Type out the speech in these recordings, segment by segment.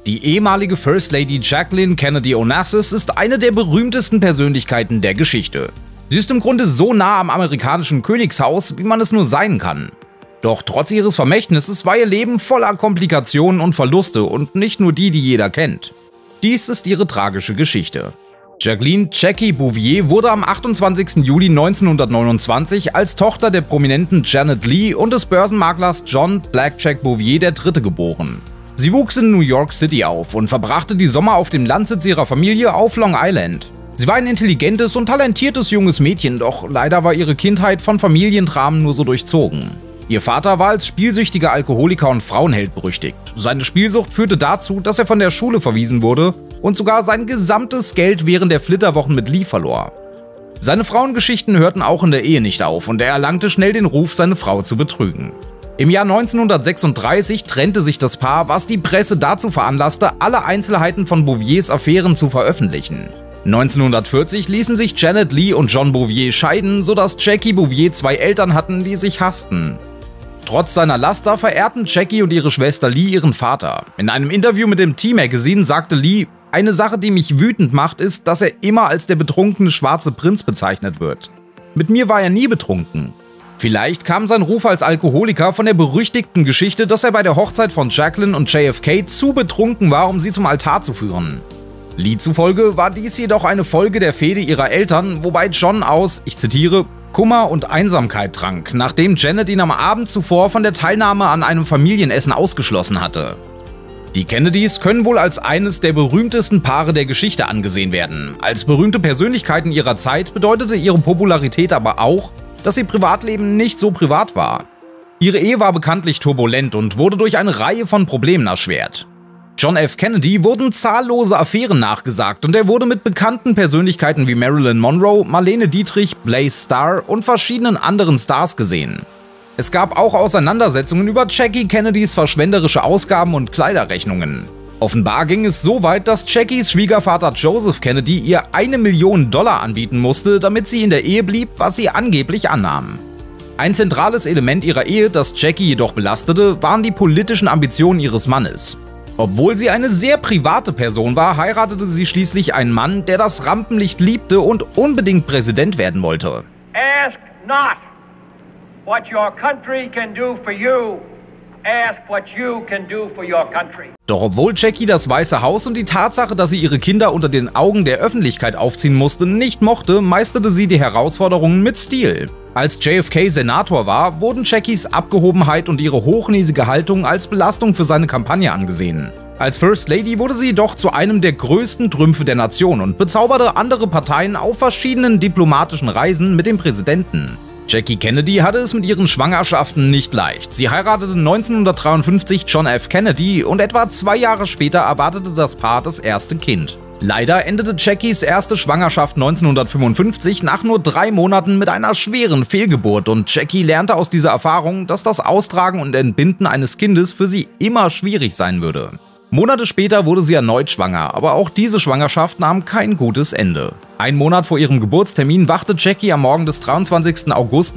Die ehemalige First Lady Jacqueline Kennedy Onassis ist eine der berühmtesten Persönlichkeiten der Geschichte. Sie ist im Grunde so nah am amerikanischen Königshaus, wie man es nur sein kann. Doch trotz ihres Vermächtnisses war ihr Leben voller Komplikationen und Verluste und nicht nur die jeder kennt. Dies ist ihre tragische Geschichte. Jacqueline Jackie Bouvier wurde am 28. Juli 1929 als Tochter der prominenten Janet Leigh und des Börsenmaklers John Blackjack Bouvier III. Geboren. Sie wuchs in New York City auf und verbrachte die Sommer auf dem Landsitz ihrer Familie auf Long Island. Sie war ein intelligentes und talentiertes junges Mädchen, doch leider war ihre Kindheit von Familiendramen nur so durchzogen. Ihr Vater war als spielsüchtiger Alkoholiker und Frauenheld berüchtigt. Seine Spielsucht führte dazu, dass er von der Schule verwiesen wurde und sogar sein gesamtes Geld während der Flitterwochen mit Leigh verlor. Seine Frauengeschichten hörten auch in der Ehe nicht auf und er erlangte schnell den Ruf, seine Frau zu betrügen. Im Jahr 1936 trennte sich das Paar, was die Presse dazu veranlasste, alle Einzelheiten von Bouviers Affären zu veröffentlichen. 1940 ließen sich Janet Leigh und John Bouvier scheiden, sodass Jackie Bouvier zwei Eltern hatten, die sich hassten. Trotz seiner Laster verehrten Jackie und ihre Schwester Leigh ihren Vater. In einem Interview mit dem T-Magazine sagte Leigh: „Eine Sache, die mich wütend macht, ist, dass er immer als der betrunkene schwarze Prinz bezeichnet wird. Mit mir war er nie betrunken." Vielleicht kam sein Ruf als Alkoholiker von der berüchtigten Geschichte, dass er bei der Hochzeit von Jacqueline und JFK zu betrunken war, um sie zum Altar zu führen. Leigh zufolge war dies jedoch eine Folge der Fehde ihrer Eltern, wobei John aus, ich zitiere, Kummer und Einsamkeit trank, nachdem Janet ihn am Abend zuvor von der Teilnahme an einem Familienessen ausgeschlossen hatte. Die Kennedys können wohl als eines der berühmtesten Paare der Geschichte angesehen werden. Als berühmte Persönlichkeiten ihrer Zeit bedeutete ihre Popularität aber auch, dass ihr Privatleben nicht so privat war. Ihre Ehe war bekanntlich turbulent und wurde durch eine Reihe von Problemen erschwert. John F. Kennedy wurden zahllose Affären nachgesagt und er wurde mit bekannten Persönlichkeiten wie Marilyn Monroe, Marlene Dietrich, Blaze Starr und verschiedenen anderen Stars gesehen. Es gab auch Auseinandersetzungen über Jackie Kennedys verschwenderische Ausgaben und Kleiderrechnungen. Offenbar ging es so weit, dass Jackies Schwiegervater Joseph Kennedy ihr $1 Million anbieten musste, damit sie in der Ehe blieb, was sie angeblich annahm. Ein zentrales Element ihrer Ehe, das Jackie jedoch belastete, waren die politischen Ambitionen ihres Mannes. Obwohl sie eine sehr private Person war, heiratete sie schließlich einen Mann, der das Rampenlicht liebte und unbedingt Präsident werden wollte. Ask not what your country can do for you. Ask what you can do for your country. Doch obwohl Jackie das Weiße Haus und die Tatsache, dass sie ihre Kinder unter den Augen der Öffentlichkeit aufziehen musste, nicht mochte, meisterte sie die Herausforderungen mit Stil. Als JFK Senator war, wurden Jackies Abgehobenheit und ihre hochnäsige Haltung als Belastung für seine Kampagne angesehen. Als First Lady wurde sie jedoch zu einem der größten Trümpfe der Nation und bezauberte andere Parteien auf verschiedenen diplomatischen Reisen mit dem Präsidenten. Jackie Kennedy hatte es mit ihren Schwangerschaften nicht leicht. Sie heiratete 1953 John F. Kennedy und etwa 2 Jahre später erwartete das Paar das erste Kind. Leider endete Jackies erste Schwangerschaft 1955 nach nur 3 Monaten mit einer schweren Fehlgeburt und Jackie lernte aus dieser Erfahrung, dass das Austragen und Entbinden eines Kindes für sie immer schwierig sein würde. Monate später wurde sie erneut schwanger, aber auch diese Schwangerschaft nahm kein gutes Ende. 1 Monat vor ihrem Geburtstermin wachte Jackie am Morgen des 23. August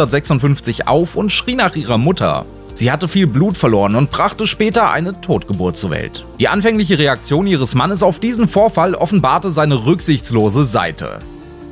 1956 auf und schrie nach ihrer Mutter. Sie hatte viel Blut verloren und brachte später eine Totgeburt zur Welt. Die anfängliche Reaktion ihres Mannes auf diesen Vorfall offenbarte seine rücksichtslose Seite.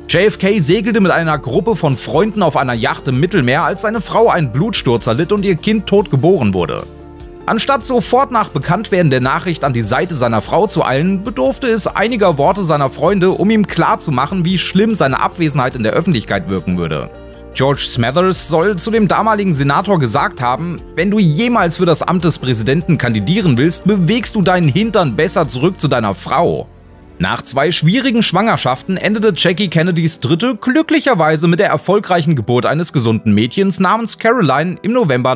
JFK segelte mit einer Gruppe von Freunden auf einer Yacht im Mittelmeer, als seine Frau einen Blutsturz erlitt und ihr Kind tot geboren wurde. Anstatt sofort nach Bekanntwerden der Nachricht an die Seite seiner Frau zu eilen, bedurfte es einiger Worte seiner Freunde, um ihm klarzumachen, wie schlimm seine Abwesenheit in der Öffentlichkeit wirken würde. George Smathers soll zu dem damaligen Senator gesagt haben: „Wenn du jemals für das Amt des Präsidenten kandidieren willst, bewegst du deinen Hintern besser zurück zu deiner Frau." Nach 2 schwierigen Schwangerschaften endete Jackie Kennedys dritte glücklicherweise mit der erfolgreichen Geburt eines gesunden Mädchens namens Caroline im November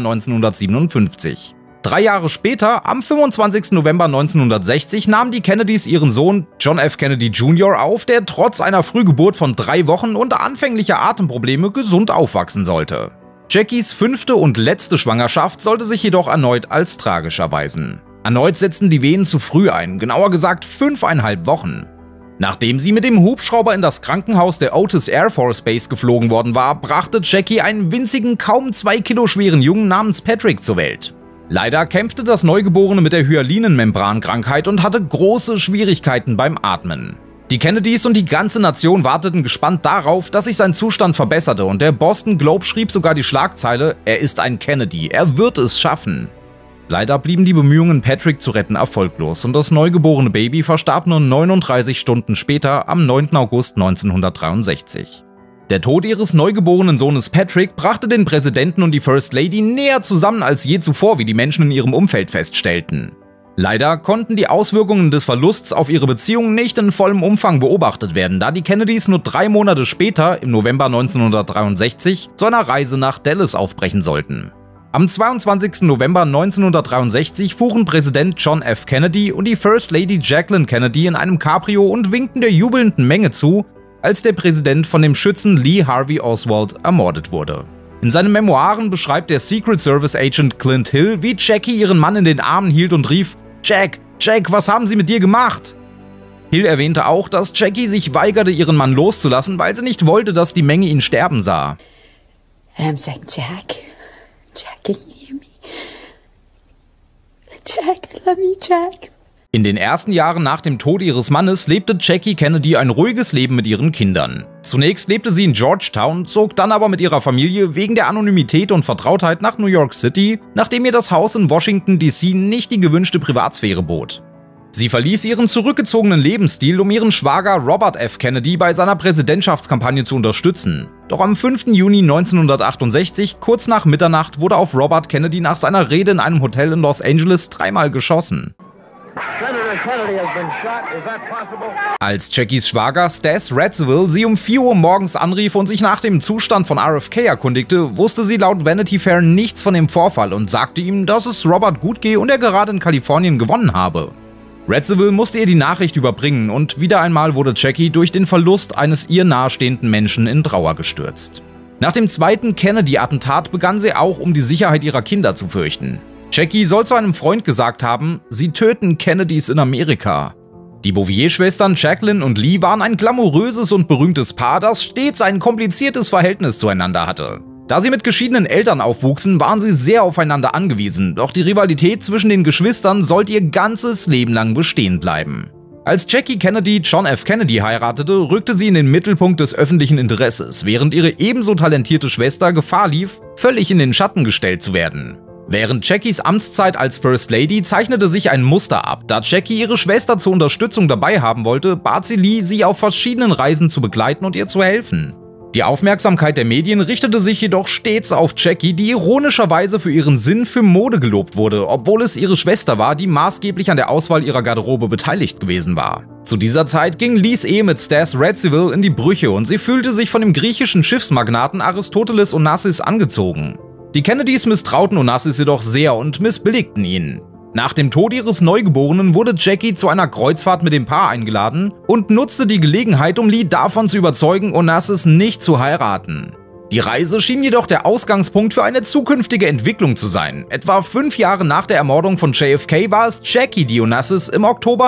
1957. 3 Jahre später, am 25. November 1960, nahmen die Kennedys ihren Sohn John F. Kennedy Jr. auf, der trotz einer Frühgeburt von 3 Wochen und anfänglicher Atemprobleme gesund aufwachsen sollte. Jackies 5. und letzte Schwangerschaft sollte sich jedoch erneut als tragisch erweisen. Erneut setzten die Wehen zu früh ein, genauer gesagt 5,5 Wochen. Nachdem sie mit dem Hubschrauber in das Krankenhaus der Otis Air Force Base geflogen worden war, brachte Jackie einen winzigen, kaum 2 Kilo schweren Jungen namens Patrick zur Welt. Leider kämpfte das Neugeborene mit der Hyalinenmembrankrankheit und hatte große Schwierigkeiten beim Atmen. Die Kennedys und die ganze Nation warteten gespannt darauf, dass sich sein Zustand verbesserte, und der Boston Globe schrieb sogar die Schlagzeile: Er ist ein Kennedy, er wird es schaffen. Leider blieben die Bemühungen, Patrick zu retten, erfolglos, und das neugeborene Baby verstarb nur 39 Stunden später am 9. August 1963. Der Tod ihres neugeborenen Sohnes Patrick brachte den Präsidenten und die First Lady näher zusammen als je zuvor, wie die Menschen in ihrem Umfeld feststellten. Leider konnten die Auswirkungen des Verlusts auf ihre Beziehung nicht in vollem Umfang beobachtet werden, da die Kennedys nur 3 Monate später, im November 1963, zu einer Reise nach Dallas aufbrechen sollten. Am 22. November 1963 fuhren Präsident John F. Kennedy und die First Lady Jacqueline Kennedy in einem Cabrio und winkten der jubelnden Menge zu, als der Präsident von dem Schützen Lee Harvey Oswald ermordet wurde. In seinen Memoiren beschreibt der Secret Service Agent Clint Hill, wie Jackie ihren Mann in den Armen hielt und rief: Jack, Jack, was haben sie mit dir gemacht? Hill erwähnte auch, dass Jackie sich weigerte, ihren Mann loszulassen, weil sie nicht wollte, dass die Menge ihn sterben sah. I'm saying, Jack, can you hear me? Jack, I love you, Jack. In den ersten Jahren nach dem Tod ihres Mannes lebte Jackie Kennedy ein ruhiges Leben mit ihren Kindern. Zunächst lebte sie in Georgetown, zog dann aber mit ihrer Familie wegen der Anonymität und Vertrautheit nach New York City, nachdem ihr das Haus in Washington D.C. nicht die gewünschte Privatsphäre bot. Sie verließ ihren zurückgezogenen Lebensstil, um ihren Schwager Robert F. Kennedy bei seiner Präsidentschaftskampagne zu unterstützen. Doch am 5. Juni 1968, kurz nach Mitternacht, wurde auf Robert Kennedy nach seiner Rede in einem Hotel in Los Angeles 3-mal geschossen. Als Jackies Schwager Stas Radziwill sie um 4 Uhr morgens anrief und sich nach dem Zustand von RFK erkundigte, wusste sie laut Vanity Fair nichts von dem Vorfall und sagte ihm, dass es Robert gut gehe und er gerade in Kalifornien gewonnen habe. Radziwill musste ihr die Nachricht überbringen, und wieder einmal wurde Jackie durch den Verlust eines ihr nahestehenden Menschen in Trauer gestürzt. Nach dem zweiten Kennedy-Attentat begann sie auch um die Sicherheit ihrer Kinder zu fürchten. Jackie soll zu einem Freund gesagt haben, sie töten Kennedys in Amerika. Die Bouvier-Schwestern Jacqueline und Lee waren ein glamouröses und berühmtes Paar, das stets ein kompliziertes Verhältnis zueinander hatte. Da sie mit geschiedenen Eltern aufwuchsen, waren sie sehr aufeinander angewiesen, doch die Rivalität zwischen den Geschwistern sollte ihr ganzes Leben lang bestehen bleiben. Als Jackie Kennedy John F. Kennedy heiratete, rückte sie in den Mittelpunkt des öffentlichen Interesses, während ihre ebenso talentierte Schwester Gefahr lief, völlig in den Schatten gestellt zu werden. Während Jackies Amtszeit als First Lady zeichnete sich ein Muster ab. Da Jackie ihre Schwester zur Unterstützung dabei haben wollte, bat sie Lee, sie auf verschiedenen Reisen zu begleiten und ihr zu helfen. Die Aufmerksamkeit der Medien richtete sich jedoch stets auf Jackie, die ironischerweise für ihren Sinn für Mode gelobt wurde, obwohl es ihre Schwester war, die maßgeblich an der Auswahl ihrer Garderobe beteiligt gewesen war. Zu dieser Zeit ging Lees Ehe mit Stas Radziwill in die Brüche und sie fühlte sich von dem griechischen Schiffsmagnaten Aristoteles Onassis angezogen. Die Kennedys misstrauten Onassis jedoch sehr und missbilligten ihn. Nach dem Tod ihres Neugeborenen wurde Jackie zu einer Kreuzfahrt mit dem Paar eingeladen und nutzte die Gelegenheit, um Lee davon zu überzeugen, Onassis nicht zu heiraten. Die Reise schien jedoch der Ausgangspunkt für eine zukünftige Entwicklung zu sein. Etwa 5 Jahre nach der Ermordung von JFK war es Jackie, die Onassis im Oktober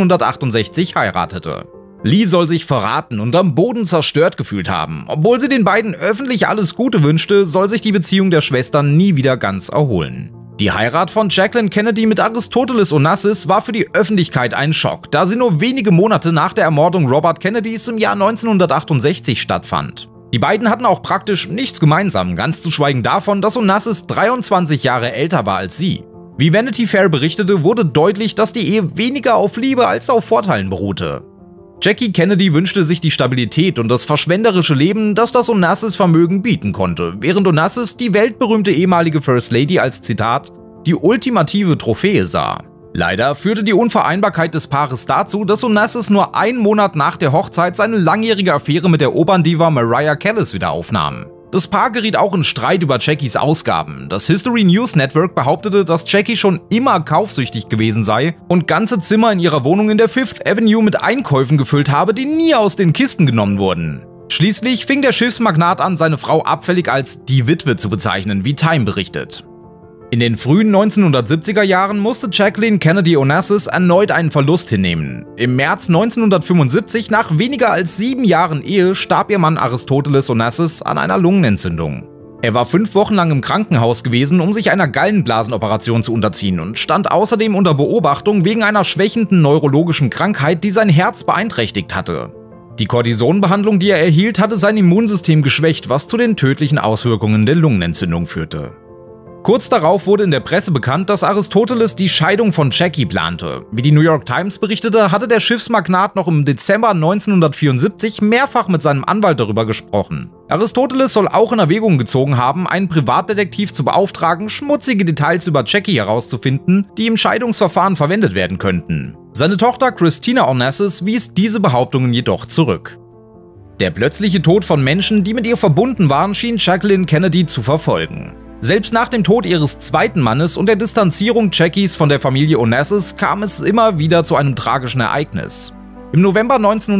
1968 heiratete. Lee soll sich verraten und am Boden zerstört gefühlt haben. Obwohl sie den beiden öffentlich alles Gute wünschte, soll sich die Beziehung der Schwestern nie wieder ganz erholen. Die Heirat von Jacqueline Kennedy mit Aristoteles Onassis war für die Öffentlichkeit ein Schock, da sie nur wenige Monate nach der Ermordung Robert Kennedys im Jahr 1968 stattfand. Die beiden hatten auch praktisch nichts gemeinsam, ganz zu schweigen davon, dass Onassis 23 Jahre älter war als sie. Wie Vanity Fair berichtete, wurde deutlich, dass die Ehe weniger auf Liebe als auf Vorteilen beruhte. Jackie Kennedy wünschte sich die Stabilität und das verschwenderische Leben, das das Onassis-Vermögen bieten konnte, während Onassis die weltberühmte ehemalige First Lady als, Zitat, die ultimative Trophäe sah. Leider führte die Unvereinbarkeit des Paares dazu, dass Onassis nur einen Monat nach der Hochzeit seine langjährige Affäre mit der Operndiva Mariah Callas wieder aufnahm. Das Paar geriet auch in Streit über Jackies Ausgaben. Das History News Network behauptete, dass Jackie schon immer kaufsüchtig gewesen sei und ganze Zimmer in ihrer Wohnung in der Fifth Avenue mit Einkäufen gefüllt habe, die nie aus den Kisten genommen wurden. Schließlich fing der Schiffsmagnat an, seine Frau abfällig als die Witwe zu bezeichnen, wie Time berichtet. In den frühen 1970er Jahren musste Jacqueline Kennedy Onassis erneut einen Verlust hinnehmen. Im März 1975, nach weniger als 7 Jahren Ehe, starb ihr Mann Aristoteles Onassis an einer Lungenentzündung. Er war 5 Wochen lang im Krankenhaus gewesen, um sich einer Gallenblasenoperation zu unterziehen und stand außerdem unter Beobachtung wegen einer schwächenden neurologischen Krankheit, die sein Herz beeinträchtigt hatte. Die Cortisonbehandlung, die er erhielt, hatte sein Immunsystem geschwächt, was zu den tödlichen Auswirkungen der Lungenentzündung führte. Kurz darauf wurde in der Presse bekannt, dass Aristoteles die Scheidung von Jackie plante. Wie die New York Times berichtete, hatte der Schiffsmagnat noch im Dezember 1974 mehrfach mit seinem Anwalt darüber gesprochen. Aristoteles soll auch in Erwägung gezogen haben, einen Privatdetektiv zu beauftragen, schmutzige Details über Jackie herauszufinden, die im Scheidungsverfahren verwendet werden könnten. Seine Tochter Christina Onassis wies diese Behauptungen jedoch zurück. Der plötzliche Tod von Menschen, die mit ihr verbunden waren, schien Jacqueline Kennedy zu verfolgen. Selbst nach dem Tod ihres zweiten Mannes und der Distanzierung Jackies von der Familie Onassis kam es immer wieder zu einem tragischen Ereignis. Im November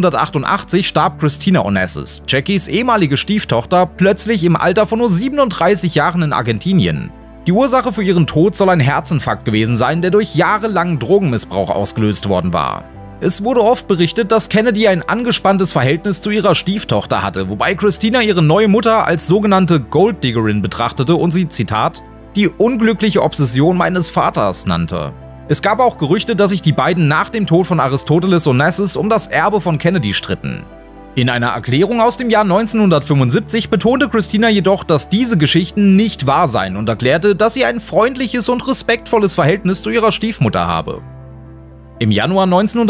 1988 starb Christina Onassis, Jackies ehemalige Stieftochter, plötzlich im Alter von nur 37 Jahren in Argentinien. Die Ursache für ihren Tod soll ein Herzinfarkt gewesen sein, der durch jahrelangen Drogenmissbrauch ausgelöst worden war. Es wurde oft berichtet, dass Kennedy ein angespanntes Verhältnis zu ihrer Stieftochter hatte, wobei Christina ihre neue Mutter als sogenannte Golddiggerin betrachtete und sie, Zitat, die unglückliche Obsession meines Vaters nannte. Es gab auch Gerüchte, dass sich die beiden nach dem Tod von Aristoteles Onassis um das Erbe von Kennedy stritten. In einer Erklärung aus dem Jahr 1975 betonte Christina jedoch, dass diese Geschichten nicht wahr seien und erklärte, dass sie ein freundliches und respektvolles Verhältnis zu ihrer Stiefmutter habe. Im Januar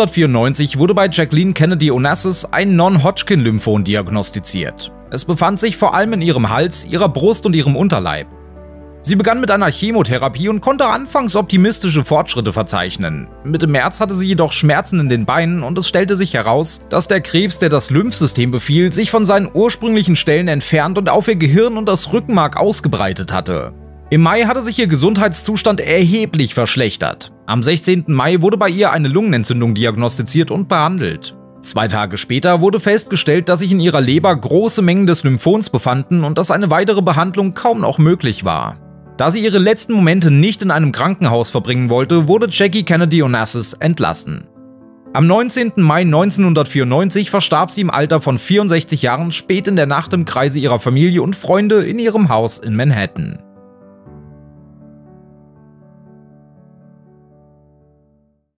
1994 wurde bei Jacqueline Kennedy Onassis ein Non-Hodgkin-Lymphom diagnostiziert. Es befand sich vor allem in ihrem Hals, ihrer Brust und ihrem Unterleib. Sie begann mit einer Chemotherapie und konnte anfangs optimistische Fortschritte verzeichnen. Mitte März hatte sie jedoch Schmerzen in den Beinen und es stellte sich heraus, dass der Krebs, der das Lymphsystem befiel, sich von seinen ursprünglichen Stellen entfernt und auf ihr Gehirn und das Rückenmark ausgebreitet hatte. Im Mai hatte sich ihr Gesundheitszustand erheblich verschlechtert. Am 16. Mai wurde bei ihr eine Lungenentzündung diagnostiziert und behandelt. 2 Tage später wurde festgestellt, dass sich in ihrer Leber große Mengen des Lymphoms befanden und dass eine weitere Behandlung kaum noch möglich war. Da sie ihre letzten Momente nicht in einem Krankenhaus verbringen wollte, wurde Jackie Kennedy Onassis entlassen. Am 19. Mai 1994 verstarb sie im Alter von 64 Jahren spät in der Nacht im Kreise ihrer Familie und Freunde in ihrem Haus in Manhattan.